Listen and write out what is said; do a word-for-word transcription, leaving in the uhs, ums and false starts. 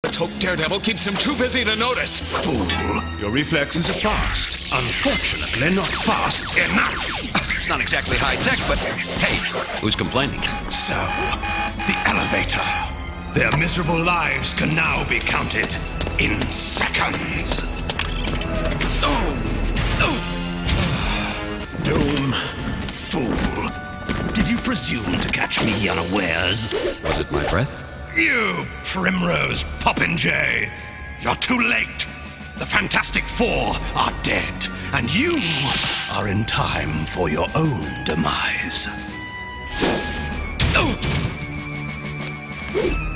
Let's hope Daredevil keeps him too busy to notice. Fool. Your reflexes are fast. Unfortunately, not fast enough. It's not exactly high-tech, but hey, who's complaining? So, the elevator. Their miserable lives can now be counted in seconds. Oh! Oh! Doom, fool. Did you presume to catch me unawares? Was it my breath? You, Primrose Popinjay. You're too late. The Fantastic Four are dead, and you are in time for your own demise. Oh!